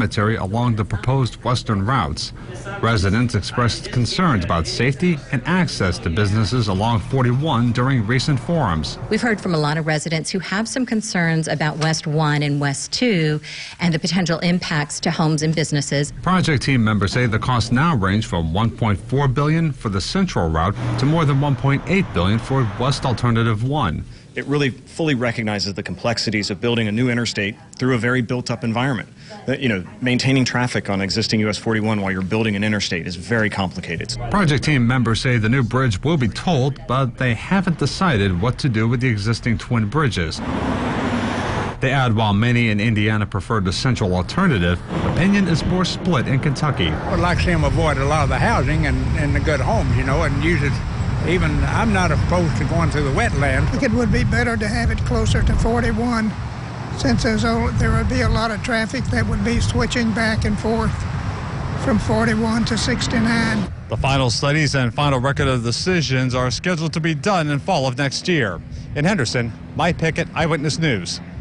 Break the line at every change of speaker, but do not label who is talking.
cemetery along the proposed western routes. Residents expressed concerns about safety and access to businesses along 41 during recent forums.
We've heard from a lot of residents who have some concerns about West 1 and West 2 and the potential impacts to homes and businesses.
Project team members say the costs now range from $1.4 billion for the central route to more than $1.8 billion for West Alternative 1.
It really fully recognizes the complexities of building a new interstate through a very built-up environment. Maintaining traffic on existing US 41 while you're building an interstate is very complicated.
Project team members say the new bridge will be tolled, but they haven't decided what to do with the existing twin bridges. They add while many in Indiana prefer the central alternative, opinion is more split in Kentucky.
I'd like to see them avoid a lot of the housing and the good homes, and use it. Even I'm not opposed to going through the wetlands.
I think it would be better to have it closer to 41, since there would be a lot of traffic that would be switching back and forth from 41 to 69.
The final studies and final record of decisions are scheduled to be done in fall of next year. In Henderson, Mike Pickett, Eyewitness News.